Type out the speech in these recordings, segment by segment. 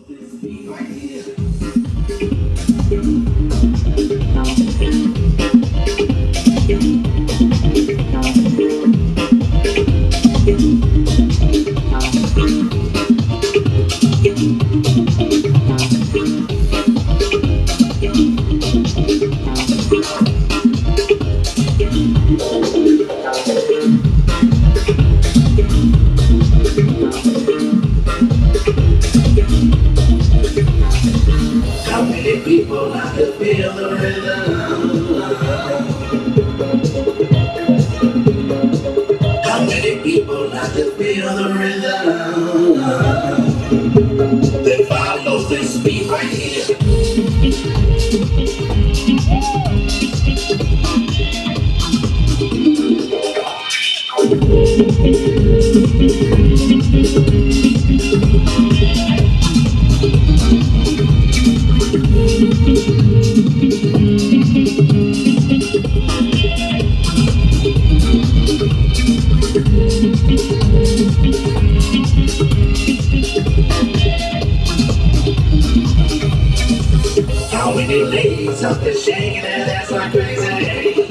How many ladies up there shaking that ass like crazy?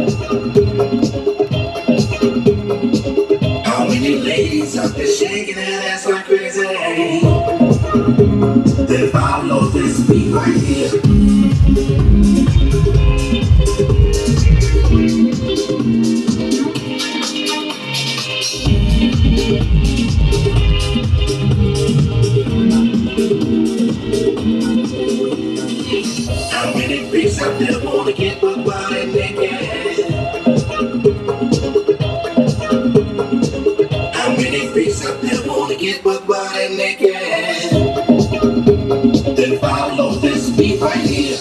How many ladies up there shaking that ass like crazy? They follow this beat right here. How many freaks out there wanna get buck wild and naked? How many freaks out there wanna get buck wild and naked? Then follow this beat right here.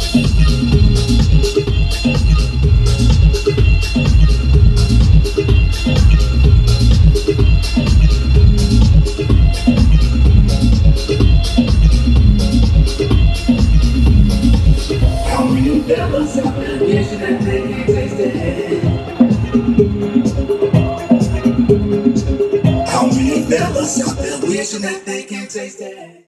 Fellas out there wishing that they can taste it. How many fellas out there wishing that they can taste it?